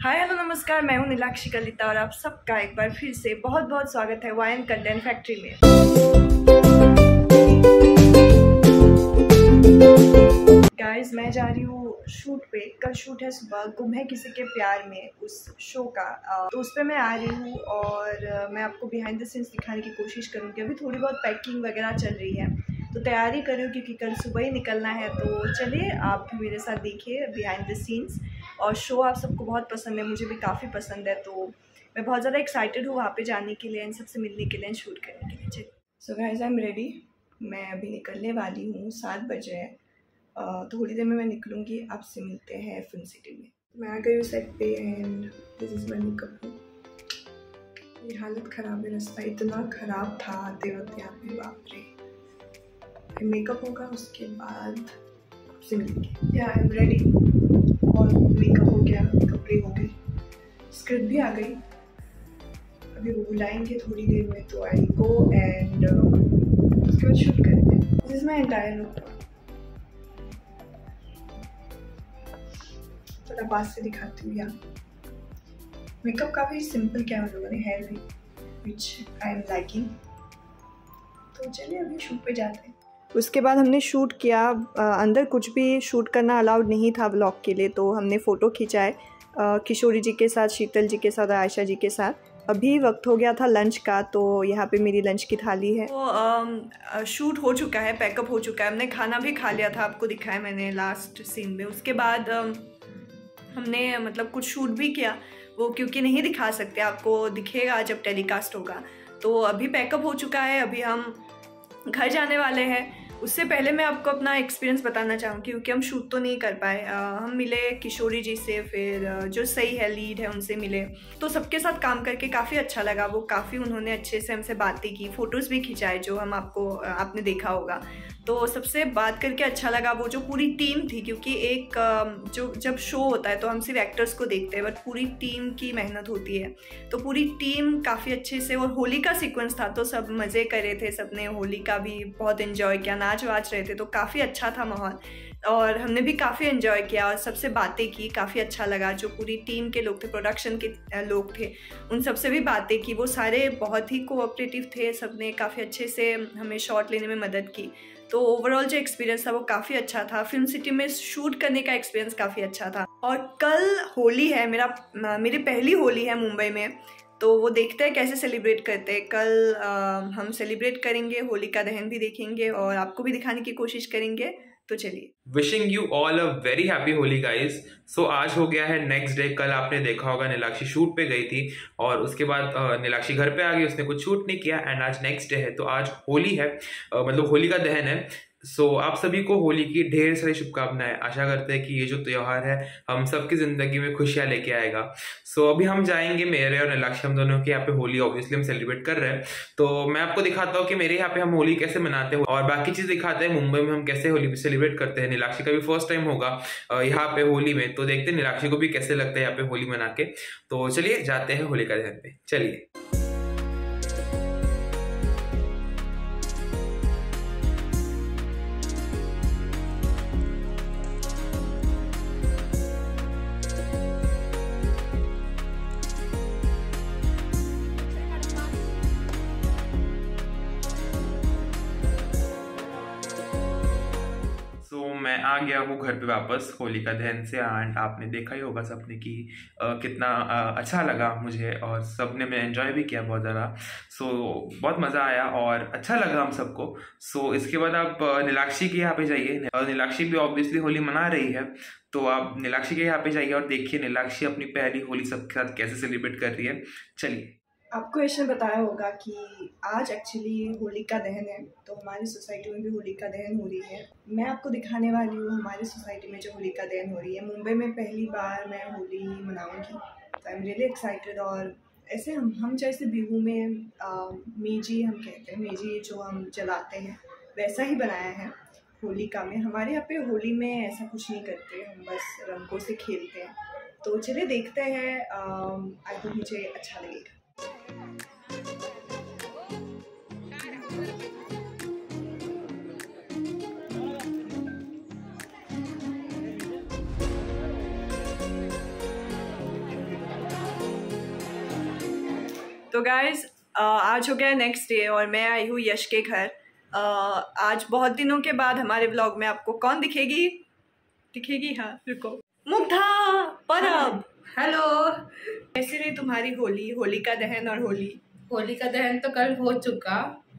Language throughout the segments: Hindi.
हाय हेलो नमस्कार, मैं हूं नीलाक्षी कलिता और आप सबका एक बार फिर से बहुत बहुत स्वागत है वायन कंटेंट फैक्ट्री में। गाइस, मैं जा रही हूँ शूट पे। कल शूट है सुबह, गुम है किसी के प्यार में उस शो का। तो उस पर मैं आ रही हूँ और मैं आपको बिहाइंड द सीन्स दिखाने की कोशिश करूँगी। अभी थोड़ी बहुत पैकिंग वगैरह चल रही है तो तैयारी कर रही हूँ क्योंकि कल सुबह ही निकलना है। तो चलिए आप भी मेरे साथ देखिए बिहाइंड द सीन्स। और शो आप सबको बहुत पसंद है, मुझे भी काफ़ी पसंद है, तो मैं बहुत ज़्यादा एक्साइटेड हूँ वहाँ पे जाने के लिए, इन सबसे मिलने के लिए, शूट करने के लिए। चलिए, so guys I am ready. मैं अभी निकलने वाली हूँ, 7 बजे है। थोड़ी देर में मैं निकलूँगी, आपसे मिलते हैं फिल्म सिटी में। मैं आ गई हूँ सेट पे and this is my makeup. ये हालत ख़राब है, रास्ता इतना ख़राब था आते वक्त यहाँ पे, बाप रे। मेकअप होगा उसके बाद आपसे मिलेंगे। या आई एम रेडी और मेकअप हो गया, कपड़े हो गए, स्क्रिप्ट भी आ गई। अभी वो बुलाएंगे थोड़ी देर में तो आई गो एंड उसके बाद शूट करेंगे। This is my entire look. थोड़ा पास से दिखाती हूँ। यहाँ मेकअप काफ़ी सिंपल किया हम लोगों ने, हेयर भी विच आई एम लाइकिंग। तो चलिए अभी शूट पे जाते हैं। उसके बाद हमने शूट किया। अंदर कुछ भी शूट करना अलाउड नहीं था व्लॉग के लिए, तो हमने फ़ोटो खिंचाए किशोरी जी के साथ, शीतल जी के साथ, आयशा जी के साथ। अभी वक्त हो गया था लंच का, तो यहाँ पे मेरी लंच की थाली है। तो शूट हो चुका है, पैकअप हो चुका है, हमने खाना भी खा लिया था, आपको दिखाया मैंने लास्ट सीन में। उसके बाद हमने मतलब कुछ शूट भी किया, वो क्योंकि नहीं दिखा सकते, आपको दिखेगा जब टेलीकास्ट होगा। तो अभी पैकअप हो चुका है, अभी हम घर जाने वाले हैं। उससे पहले मैं आपको अपना एक्सपीरियंस बताना चाहूँगी क्योंकि हम शूट तो नहीं कर पाए। हम मिले किशोरी जी से, फिर जो सही है लीड है उनसे मिले, तो सबके साथ काम करके काफ़ी अच्छा लगा। वो काफ़ी उन्होंने अच्छे से हमसे बातें की, फ़ोटोज़ भी खिंचाए जो हम आपने देखा होगा। तो सबसे बात करके अच्छा लगा। वो जो पूरी टीम थी, क्योंकि एक जब शो होता है तो हम सिर्फ एक्टर्स को देखते हैं, बट पूरी टीम की मेहनत होती है। तो पूरी टीम काफ़ी अच्छे से, और होली का सीक्वेंस था तो सब मज़े कर रहे थे, सबने होली का भी बहुत एंजॉय किया, नाच वाच रहे थे, तो काफ़ी अच्छा था माहौल और हमने भी काफ़ी एंजॉय किया और सबसे बातें की, काफ़ी अच्छा लगा। जो पूरी टीम के लोग थे, प्रोडक्शन के लोग थे, उन सबसे भी बातें की। वो सारे बहुत ही कोऑपरेटिव थे, सबने काफ़ी अच्छे से हमें शॉट लेने में मदद की। तो ओवरऑल जो एक्सपीरियंस था वो काफ़ी अच्छा था। फिल्म सिटी में शूट करने का एक्सपीरियंस काफ़ी अच्छा था। और कल होली है, मेरी पहली होली है मुंबई में, तो वो देखते हैं कैसे सेलिब्रेट करते हैं। कल हम सेलिब्रेट करेंगे, होलिका दहन भी देखेंगे और आपको भी दिखाने की कोशिश करेंगे। तो चलिए, wishing you all a very happy Holi guys. So आज हो गया है नेक्स्ट डे। कल आपने देखा होगा नीलाक्षी शूट पे गई थी और उसके बाद नीलाक्षी घर पे आ गई, उसने कुछ शूट नहीं किया एंड आज नेक्स्ट डे है। तो आज होली है, मतलब होली का दहन है। सो आप सभी को होली की ढेर सारी शुभकामनाएं। आशा करते हैं कि ये जो त्योहार है हम सबकी जिंदगी में खुशियां लेके आएगा। सो अभी हम जाएंगे, मेरे और नीलाक्षी हम दोनों के यहाँ पे होली ऑब्वियसली हम सेलिब्रेट कर रहे हैं। तो मैं आपको दिखाता हूँ कि मेरे यहाँ पे हम होली कैसे मनाते हैं और बाकी चीज दिखाते हैं मुंबई में हम कैसे होली सेलिब्रेट करते हैं। नीलाक्षी का भी फर्स्ट टाइम होगा यहाँ पे होली में, तो देखते हैं नीलाक्षी को भी कैसे लगता है यहाँ पे होली मना के। तो चलिए जाते हैं होलिका दहन पे, चलिए। मैं आ गया हूँ घर पे वापस होलिका दहन से एंड आपने देखा ही होगा सबने कि कितना अच्छा लगा मुझे और सबने मैं एंजॉय भी किया बहुत ज़्यादा। सो बहुत मज़ा आया और अच्छा लगा हम सबको। सो इसके बाद आप नीलाक्षी के यहाँ पे जाइए। नीलाक्षी भी ऑब्वियसली होली मना रही है, तो आप नीलाक्षी के यहाँ पे जाइए और देखिए नीलाक्षी अपनी पहली होली सबके साथ कैसे सेलिब्रेट कर रही है। चलिए, आपको ऐसे बताया होगा कि आज एक्चुअली होलिका दहन है, तो हमारी सोसाइटी में भी होलिका दहन हो रही है। मैं आपको दिखाने वाली हूँ हमारी सोसाइटी में जो होलिका दहन हो रही है। मुंबई में पहली बार मैं होली मनाऊंगी, तो आई एम रियली एक्साइटेड। और ऐसे हम जैसे बिहू में मेजी हम कहते हैं, मेजी जो हम जलाते हैं, वैसा ही बनाया है होलिका में। हमारे यहाँ पे होली में ऐसा कुछ नहीं करते, हम बस रंगों से खेलते हैं। तो चलिए देखते हैं, आई होप मुझे अच्छा लगेगा। तो गाइज आज हो गया नेक्स्ट डे और मैं आई हूँ यश के घर। आज बहुत दिनों के बाद हमारे व्लॉग में आपको कौन दिखेगी? हाँ रुको, मुग्धा परब। हेलो। कैसी रही तुम्हारी होलिका दहन? और होलिका दहन तो कल हो चुका।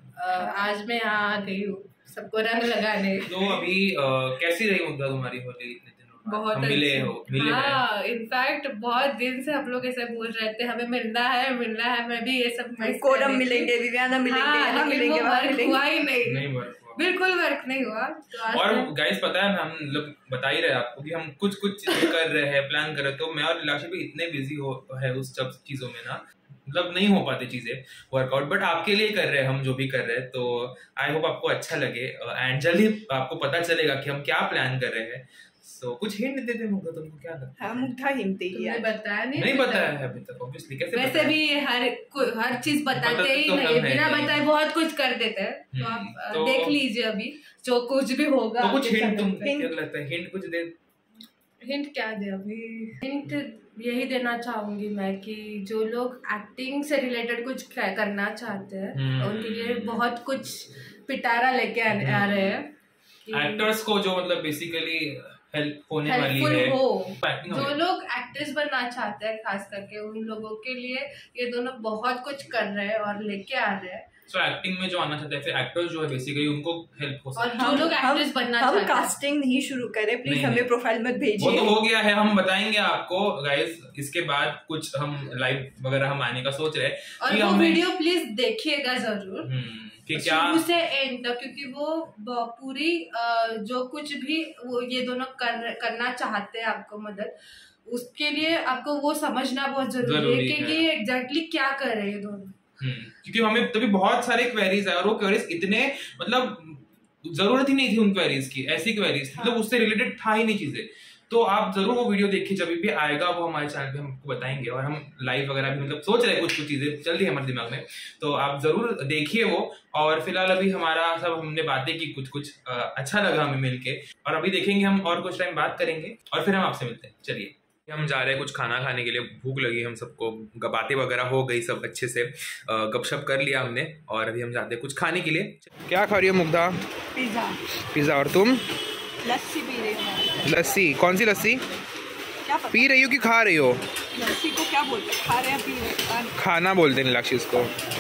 आज मैं यहाँ आ गई हूँ सबको रंग लगाने। तो अभी कैसी रही मुग्धा तुम्हारी होली? बहुत मिले हाँ, इनफैक्ट बहुत दिन से हम लोग ऐसे बोल रहे थे हमें मिलना है। मैं भी ये सब कोरम मिलेंगे, विवियाना मिलेंगे, हाँ, मिलेंगे, हुआ ही नहीं बिल्कुल वर्क नहीं हुआ। तो और गाइस पता है हम लोग बता ही रहे आपको कि हम कुछ चीजें कर रहे हैं, प्लान कर रहे हैं। तो मैं और नीलाक्षी भी इतने बिजी है उस सब चीजों में ना, मतलब नहीं हो पाती चीजें वर्कआउट, बट आपके लिए कर रहे हैं हम जो भी कर रहे हैं। तो आई होप आपको अच्छा लगे एंड जल्दी आपको पता चलेगा कि हम क्या प्लान कर रहे हैं। So, कुछ हिंट देते मुग्धा, तुमको क्या लगता है? हाँ, मुग्धा हिंट तुमने बताया नहीं बताया है अभी तक ऑब्वियसली। कैसे वैसे भी हर चीज बताते ही नहीं, बिना बताए बहुत कुछ कर देते हैं। तो आप देख लीजिए अभी जो कुछ भी होगा। तो कुछ हिंट तुम क्या लगता है? हिंट कुछ दे। हिंट क्या दे अभी? हिंट यही देना चाहूंगी मैं कि जो लोग एक्टिंग से रिलेटेड कुछ करना चाहते हैं उनके लिए बहुत कुछ पिटारा लेके आ रहे हैं। एक्टर्स को जो मतलब बेसिकली हेल्प होने वाली है। जो लोग एक्ट्रेस बनना चाहते हैं खास करके उन लोगों के लिए ये दोनों बहुत कुछ कर रहे हैं और लेके आ रहे हैं। So, एक्टिंग में जो आना चाहते हैं फिर एक्टर्स जो है बेसिकली उनको हेल्प हो सकती है। और जो लोग एक्ट्रेस बनना चाहते हैं, हम कास्टिंग नहीं शुरू करें प्लीज, हमें प्रोफाइल मत भेजिए। वो तो हो गया है, हम बताएंगे आपको गाइस। इसके बाद कुछ हम लाइव वगैरह हम आने का सोच रहे हैं और वो वीडियो प्लीज देखिएगा जरूर कि क्या शुरू से एंड तक, क्योंकि वो पूरी जो कुछ भी वो ये दोनों करना चाहते हैं आपको मदद, उसके लिए आपको वो समझना बहुत जरूरी है कि एग्जैक्टली क्या कर रहे हैं ये दोनों। क्योंकि हमें तभी बहुत सारे क्वेरीज है और वो क्वेरीज इतने मतलब जरूरत ही नहीं थी उन क्वेरीज की, ऐसी क्वेरीज मतलब उससे रिलेटेड था ही नहीं चीजें। तो आप जरूर वो वीडियो देखिए, जब भी आएगा वो हमारे चैनल पे हमको बताएंगे। और हम लाइव वगैरह भी मतलब सोच रहे हैं, कुछ चीजें चल रही है हमारे दिमाग में, तो आप जरूर देखिए वो। और फिलहाल अभी हमारा सब हमने बातें की, कुछ अच्छा लगा हमें मिलके, और अभी देखेंगे हम और कुछ टाइम बात करेंगे और फिर हम आपसे मिलते हैं। चलिए हम जा रहे हैं कुछ खाना खाने के लिए, भूख लगी हम सबको, बातें वगैरह हो गई सब अच्छे से, गपशप कर लिया हमने और अभी हम जाते हैं कुछ खाने के लिए। क्या खा रही हो मुग्धा? पिज्जा। और तुम? लस्सी पी रही हूँ। लस्सी? कौन सी लस्सी क्या पी रही हो कि खा रही हो? लस्सी को क्या बोलते हैं? खा रहे हैं, पी रहे हैं। खाना बोलते हैं नीलाक्षी उसको।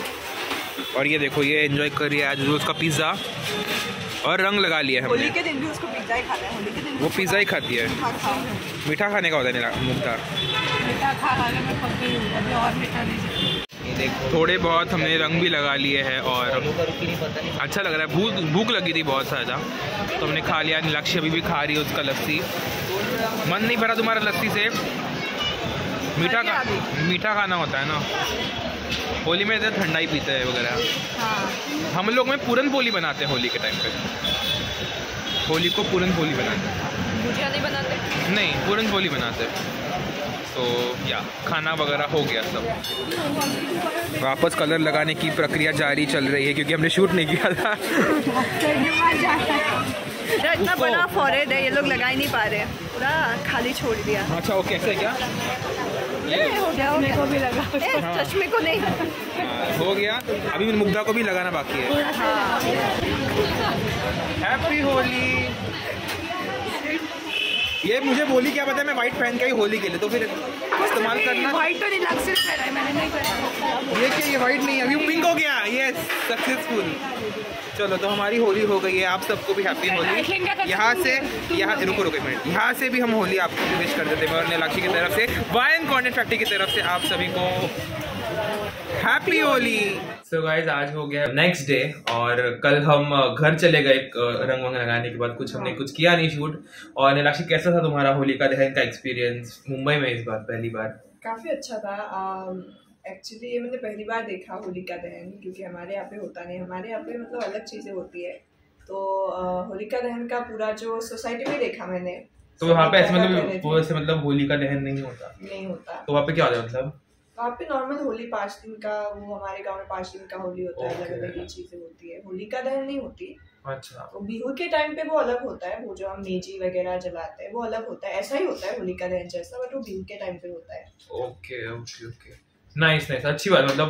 और ये देखो ये एंजॉय कर रही है आज उसका पिज्जा और रंग लगा लिया है। होली के दिन भी उसको पिज्जा ही खाना है। होली के दिन वो पिज्जा ही खाती है। मीठा खाने का होता है मुग्धा। मीठा खाने में पक्की हूं, अभी और मीठा नहीं। थोड़े बहुत हमने रंग भी लगा लिए हैं और अच्छा लग रहा है। भूख लगी थी बहुत ज़्यादा तो हमने खा लिया। नीलाक्षी अभी भी खा रही है उसका लस्सी। मन नहीं भरा तुम्हारा लस्सी से? मीठा खाना होता है ना, होली में तो ठंडा ही पीते हैं वगैरह। हम लोग में पूरन पोली बनाते हैं होली के टाइम पे। होली को पूरन पोली बनाते हैं, गुजिया नहीं बनाते? नहीं, पूरन पोली बनाते हैं। तो या खाना वगैरह हो गया सब। वापस कलर लगाने की प्रक्रिया जारी चल रही है क्योंकि हमने शूट नहीं किया था। इतना बड़ा फॉरहेड है, ये लोग लगा ही नहीं पा रहे, पूरा खाली छोड़ दिया। अच्छा ओके, ऐसे क्या हो गया को भी लगा, चश्मे को नहीं हो गया। अभी मुग्धा को भी लगाना बाकी है। हैप्पी होली। ये मुझे बोली क्या पता है, मैं व्हाइट पहन के आई होली के लिए, तो फिर इस्तेमाल करना। व्हाइट तो नीलाक्षी ने पहना है, मैंने नहीं पहना। ये क्या, ये व्हाइट नहीं, अभी पिंक हो गया। ये सक्सेसफुल। चलो तो हमारी होली हो गई है। आप सबको भी हैप्पी होली। यहाँ से रुको एक मिनट, यहाँ से भी हम होली आपको भी विश कर देते हैं और नीलाक्षी की तरफ से, वाइन कंटेंट फैक्ट्री की तरफ से आप सभी को हैप्पी होली। सो गाइज आज हो गया नेक्स्ट डे और कल हम घर चले गए रंग वंग लगाने के बाद। हमने कुछ किया नहीं शूट। और नीलाक्षी कैसा था तुम्हारा होली का दहन का एक्सपीरियंस मुंबई में इस बार पहली बार? काफी अच्छा था। एक्चुअली ये मैंने पहली बार देखा होली का दहन, क्योंकि हमारे यहाँ पे होता नहीं। हमारे यहाँ पे मतलब अलग चीजें होती है। तो होलिका दहन का पूरा जो सोसाइटी में देखा मैंने। तो वहाँ पे ऐसे मतलब होली का दहन नहीं होता? तो वहाँ पे क्या होता है मतलब? वहाँ पे नॉर्मल होली 5 दिन का, वो हमारे गांव में 5 दिन का होली होता है। अलग अलग ये चीजें होती है, होलिका दहन नहीं होती। अच्छा। तो बिहू के टाइम पे वो अलग होता है, वो जो हम मेजी वगैरह जलाते हैं वो अलग होता है। ऐसा ही होता है होलिका दहन जैसा, बट वो बिहू के टाइम पे होता है। ओके नाइस, अच्छी बात। मतलब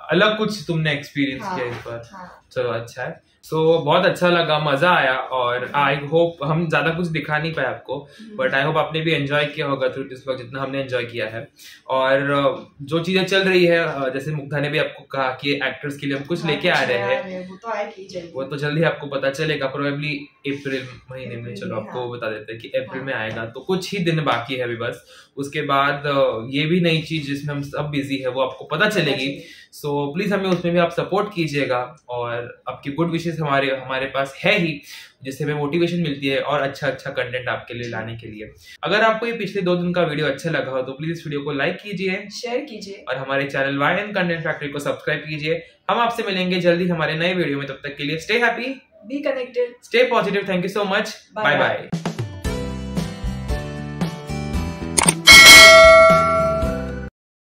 अलग कुछ तुमने एक्सपीरियंस किया इस बार। चलो अच्छा है। सो बहुत अच्छा लगा, मजा आया, और आई होप हम ज्यादा कुछ दिखा नहीं पाए आपको, बट आई होप आपने भी एंजॉय किया होगा थ्रू दिस वक्त जितना हमने एंजॉय किया है। और जो चीजें चल रही है, जैसे मुग्धा ने भी आपको कहा कि एक्टर्स के लिए हम कुछ लेके आ रहे हैं, वो तो जल्दी आपको पता चलेगा, प्रोबेबली अप्रैल महीने में। चलो आपको बता देते हैं कि अप्रैल में आएगा, तो कुछ ही दिन बाकी है अभी बस। उसके बाद ये भी नई चीज जिसमें हम सब बिजी है वो आपको पता चलेगी। सो प्लीज हमें उसमें भी आप सपोर्ट कीजिएगा, और आपकी गुड विशेस हमारे पास है ही, जिससे हमें मोटिवेशन मिलती है और अच्छा कंटेंट आपके लिए लाने के लिए। अगर आपको ये पिछले 2 दिन का वीडियो अच्छा लगा हो तो प्लीज इस वीडियो को लाइक कीजिए, शेयर कीजिए, और हमारे चैनल YN कंटेंट फैक्ट्री को सब्सक्राइब कीजिए। हम आपसे मिलेंगे जल्दी हमारे नए वीडियो में, तब तक के लिए stay happy, be connected, stay positive. Thank you so much, bye bye.